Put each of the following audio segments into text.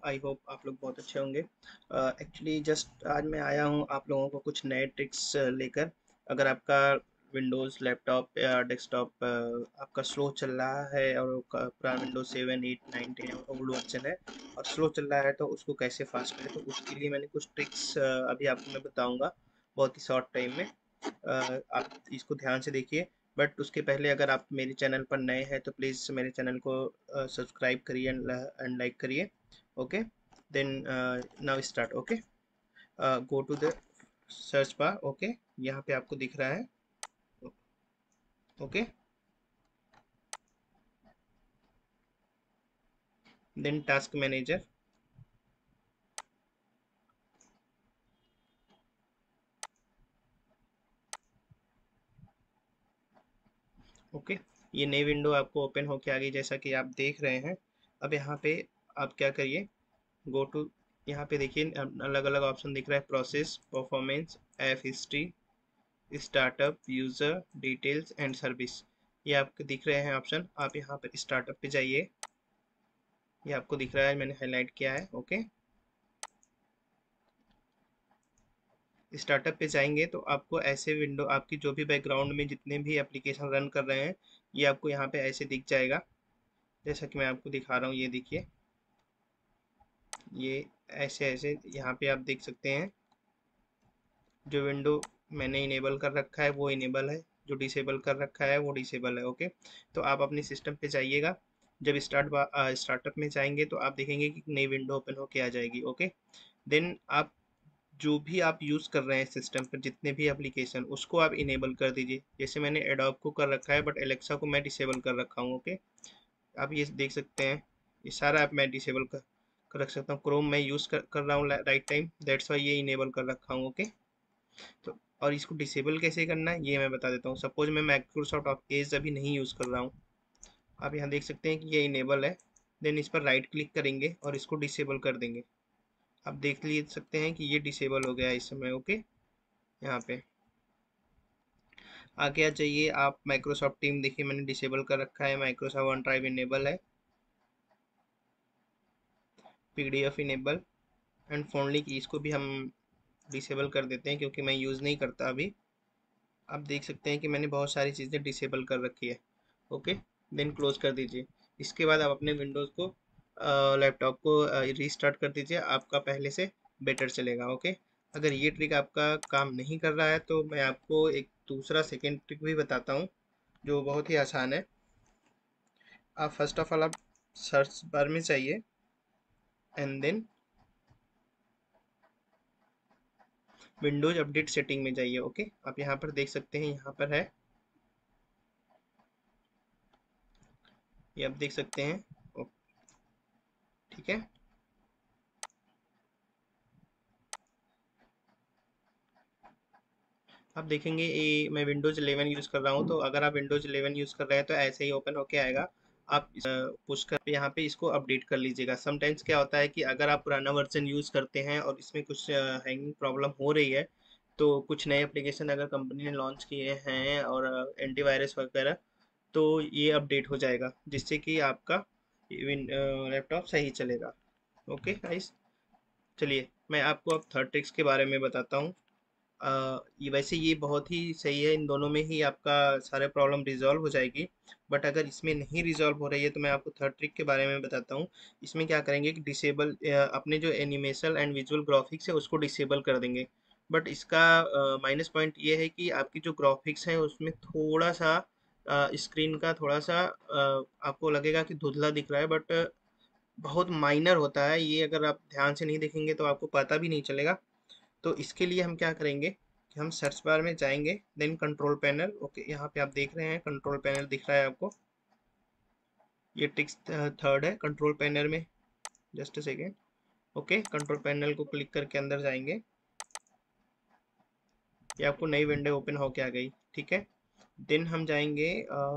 I hope आप लोग बहुत अच्छे होंगे। एक्चुअली जस्ट आज मैं आया हूँ आप लोगों को कुछ नए ट्रिक्स लेकर। अगर आपका विंडोज़ लैपटॉप या डेस्कटॉप आपका स्लो चल रहा है और पूरा विंडोज 7 8 9 10 ओल्ड वर्जन है और स्लो चल रहा है, तो उसको कैसे फास्ट करें, तो उसके लिए मैंने कुछ ट्रिक्स अभी आपको मैं बताऊँगा बहुत ही शॉर्ट टाइम में। आप इसको ध्यान से देखिए। बट उसके पहले अगर आप मेरे चैनल पर नए हैं तो प्लीज़ मेरे चैनल को सब्सक्राइब करिए एंड लाइक करिए। Okay, then now start. Okay, go to the search bar. Okay, यहाँ पे आपको दिख रहा है। Okay, then task manager. Okay, ये नई विंडो आपको ओपन होके आ गई जैसा कि आप देख रहे हैं। अब यहाँ पे आप क्या करिए, गो टू, यहाँ पे देखिए अलग अलग ऑप्शन दिख रहा है, process, performance, app history, startup, user details and service. ये आपको दिख रहे हैं ऑप्शन। आप यहाँ पर स्टार्टअप पे जाइए, ये आपको दिख रहा है, मैंने हाईलाइट किया है। ओके, स्टार्टअप पे जाएंगे तो आपको ऐसे विंडो, आपकी जो भी बैकग्राउंड में जितने भी एप्लीकेशन रन कर रहे हैं, ये आपको यहाँ पे ऐसे दिख जाएगा जैसा कि मैं आपको दिखा रहा हूँ। ये देखिए, ये ऐसे ऐसे यहाँ पे आप देख सकते हैं। जो विंडो मैंने इनेबल कर रखा है वो इनेबल है, जो डिसेबल कर रखा है वो डिसेबल है। ओके, तो आप अपने सिस्टम पे जाइएगा। जब स्टार्टअप में जाएंगे तो आप देखेंगे कि नई विंडो ओपन होके आ जाएगी। ओके, देन आप जो भी आप यूज़ कर रहे हैं सिस्टम पर, जितने भी एप्लीकेशन, उसको आप इनेबल कर दीजिए। जैसे मैंने एडोब को कर रखा है बट एलेक्सा को मैं डिसेबल कर रखा हूँ। ओके, आप ये देख सकते हैं, ये सारा ऐप मैं डिसेबल कर रख सकता हूँ। क्रोम मैं यूज़ कर रहा हूँ राइट टाइम, दैट्स वाई ये इनेबल कर रखा हूँ। ओके, तो और इसको डिसेबल कैसे करना है ये मैं बता देता हूँ। सपोज मैं माइक्रोसॉफ्ट एज अभी नहीं यूज़ कर रहा हूँ, आप यहाँ देख सकते हैं कि ये इनेबल है। देन इस पर राइट क्लिक करेंगे और इसको डिसेबल कर देंगे। आप देख ले सकते हैं कि ये डिसेबल हो गया है इस समय। ओके, यहाँ पे आगे आ जाइए आप। माइक्रोसॉफ्ट टीम देखिए मैंने डिसेबल कर रखा है, माइक्रोसॉफ्ट वन ड्राइव इनेबल है, पीडीएफ इनेबल एंड फोनली की, इसको भी हम डिसेबल कर देते हैं क्योंकि मैं यूज़ नहीं करता अभी। आप देख सकते हैं कि मैंने बहुत सारी चीज़ें डिसेबल कर रखी है। ओके, देन क्लोज कर दीजिए। इसके बाद आप अपने विंडोज़ को, लैपटॉप को रीस्टार्ट कर दीजिए, आपका पहले से बेटर चलेगा। ओके, अगर ये ट्रिक आपका काम नहीं कर रहा है तो मैं आपको एक दूसरा सेकेंड ट्रिक भी बताता हूँ जो बहुत ही आसान है। आप फर्स्ट ऑफ ऑल आप सर्च बार में जाइए and then Windows update setting में जाइए। ओके, आप यहाँ पर देख सकते हैं, यहाँ पर है, ये आप देख सकते हैं। ठीक है, आप देखेंगे ये मैं विंडोज 11 यूज़ कर रहा हूँ, तो अगर आप विंडोज 11 यूज़ कर रहे हैं तो ऐसे ही ओपन होके आएगा। आप पुश कर यहाँ पे इसको अपडेट कर लीजिएगा। समटाइम्स क्या होता है कि अगर आप पुराना वर्जन यूज़ करते हैं और इसमें कुछ हैंगिंग प्रॉब्लम हो रही है, तो कुछ नए एप्लीकेशन अगर कंपनी ने लॉन्च किए हैं और एंटीवायरस वगैरह, तो ये अपडेट हो जाएगा जिससे कि आपका लैपटॉप सही चलेगा। ओके गाइस, चलिए मैं आपको अब थर्ड ट्रिक्स के बारे में बताता हूँ। ये वैसे ये बहुत ही सही है, इन दोनों में ही आपका सारे प्रॉब्लम रिजॉल्व हो जाएगी। बट अगर इसमें नहीं रिजॉल्व हो रही है तो मैं आपको थर्ड ट्रिक के बारे में बताता हूँ। इसमें क्या करेंगे कि डिसेबल, अपने जो एनिमेशन एंड विजुअल ग्राफिक्स है उसको डिसेबल कर देंगे। बट इसका माइनस पॉइंट ये है कि आपकी जो ग्राफिक्स है उसमें थोड़ा सा स्क्रीन का थोड़ा सा आपको लगेगा कि धुंधला दिख रहा है, बट बहुत माइनर होता है ये। अगर आप ध्यान से नहीं देखेंगे तो आपको पता भी नहीं चलेगा। तो इसके लिए हम क्या करेंगे कि हम सर्च बार में जाएंगे, देन कंट्रोल पैनल। ओके, यहाँ पे आप देख रहे हैं कंट्रोल पैनल दिख रहा है आपको, ये टिक्स थर्ड है कंट्रोल पैनल में। Just a second. Okay, control panel को क्लिक करके अंदर जाएंगे, ये आपको नई विंडो ओपन होके आ गई। ठीक है, देन हम जाएंगे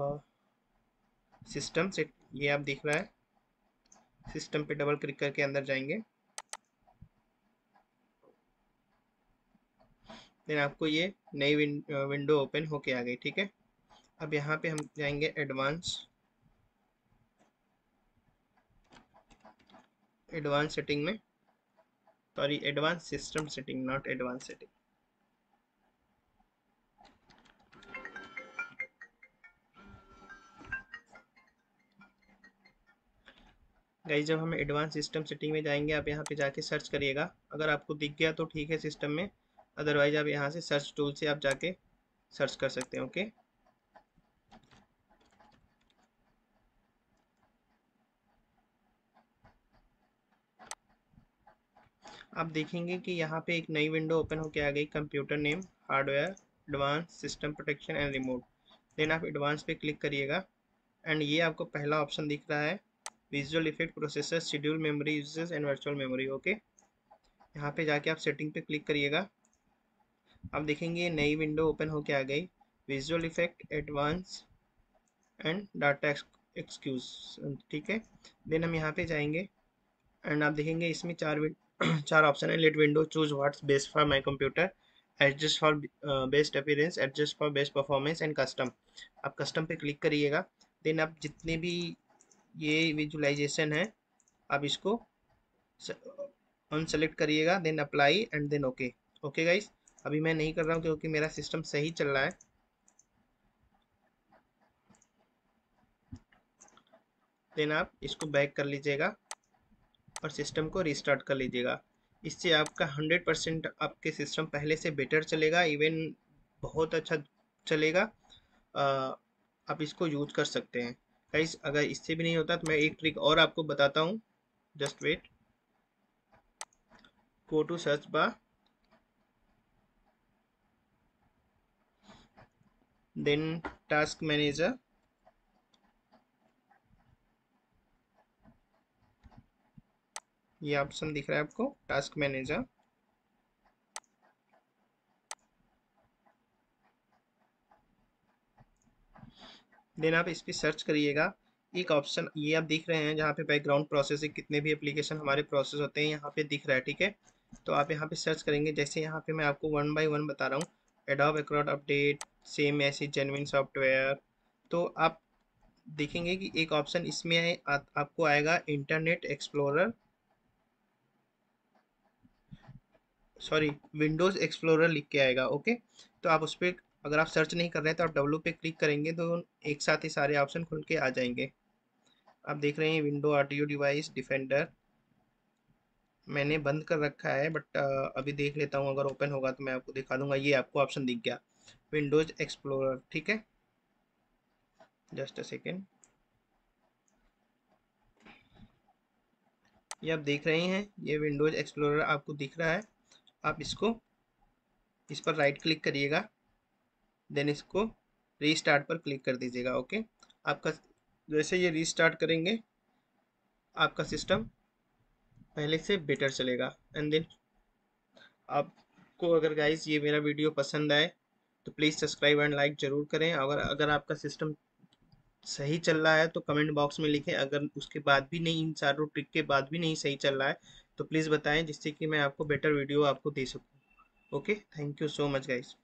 सिस्टम से, ये आप दिख रहा है, सिस्टम पे डबल क्लिक करके अंदर जाएंगे, देन आपको ये नई विंडो ओपन होके आ गई। ठीक है, अब यहाँ पे हम जाएंगे एडवांस, एडवांस सेटिंग में, sorry advance system setting, not advance setting. Guys जब हम एडवांस सिस्टम सेटिंग में जाएंगे, आप यहाँ पे जाके सर्च करिएगा। अगर आपको दिख गया तो ठीक है सिस्टम में, अदरवाइज आप यहाँ से सर्च टूल से आप जाके सर्च कर सकते हैं। ओके, आप देखेंगे कि यहाँ पे एक नई विंडो ओपन होके आ गई, computer name, hardware, advance system protection and remote. Then आप एडवांस पे क्लिक करिएगा एंड ये आपको पहला ऑप्शन दिख रहा है, visual effect processor schedule memory uses and virtual memory. Okay, यहाँ पे जाके आप सेटिंग पे क्लिक करिएगा। आप देखेंगे ये नई विंडो ओपन होके आ गई, visual effect advance and data excuse. ठीक है, देन हम यहाँ पे जाएंगे एंड आप देखेंगे इसमें चार ऑप्शन है। Let window choose what's best for my computer, adjust for best appearance, adjust for best performance and custom. आप कस्टम पे क्लिक करिएगा। देन आप जितने भी ये विजुअलाइजेशन है आप इसको ऑन सेलेक्ट करिएगा, then apply and then okay. Okay guys, अभी मैं नहीं कर रहा हूँ क्योंकि मेरा सिस्टम सही चल रहा है। देन आप इसको बैक कर लीजिएगा और सिस्टम को रिस्टार्ट कर लीजिएगा। इससे आपका 100% आपके सिस्टम पहले से बेटर चलेगा, इवन बहुत अच्छा चलेगा। आप इसको यूज कर सकते हैं गाइस। अगर इससे भी नहीं होता तो मैं एक ट्रिक और आपको बताता हूँ, just wait. Go to search bar, then task manager, ये ऑप्शन दिख रहा है आपको, टास्क मैनेजर। देन आप इस पर सर्च करिएगा। एक ऑप्शन ये आप देख रहे हैं जहाँ पे बैकग्राउंड प्रोसेसिंग, कितने भी एप्लीकेशन हमारे प्रोसेस होते हैं यहाँ पे दिख रहा है। ठीक है, तो आप यहाँ पे सर्च करेंगे। जैसे यहाँ पे मैं आपको वन बाय वन बता रहा हूँ, एडोब एक्रोड अपडेट, सेम ऐसी जेन्युइन सॉफ्टवेयर। तो आप देखेंगे कि एक ऑप्शन इसमें आपको आएगा Internet Explorer, sorry Windows Explorer लिख के आएगा। ओके, तो आप उस पर अगर आप सर्च नहीं कर रहे हैं तो आप डब्लू पे क्लिक करेंगे तो एक साथ ही सारे ऑप्शन खुल के आ जाएंगे। आप देख रहे हैं विंडो ऑडियो डिवाइस डिफेंडर, मैंने बंद कर रखा है बट अभी देख लेता हूँ, अगर ओपन होगा तो मैं आपको दिखा दूंगा। ये आपको ऑप्शन दिख गया, विंडोज एक्सप्लोरर। ठीक है, जस्ट अ सेकेंड। ये आप देख रहे हैं, ये विंडोज एक्सप्लोरर आपको दिख रहा है। आप इसको, इस पर राइट क्लिक करिएगा, देन इसको रीस्टार्ट पर क्लिक कर दीजिएगा। ओके, आपका जैसे ये रीस्टार्ट करेंगे आपका सिस्टम पहले से बेटर चलेगा। एंड देन आपको अगर गाइस ये मेरा वीडियो पसंद आए तो प्लीज़ सब्सक्राइब एंड लाइक ज़रूर करें। अगर अगर आपका सिस्टम सही चल रहा है तो कमेंट बॉक्स में लिखें, अगर उसके बाद भी नहीं, इन चारों ट्रिक के बाद भी नहीं सही चल रहा है तो प्लीज़ बताएं, जिससे कि मैं आपको बेटर वीडियो आपको दे सकूं। Okay, thank you so much guys.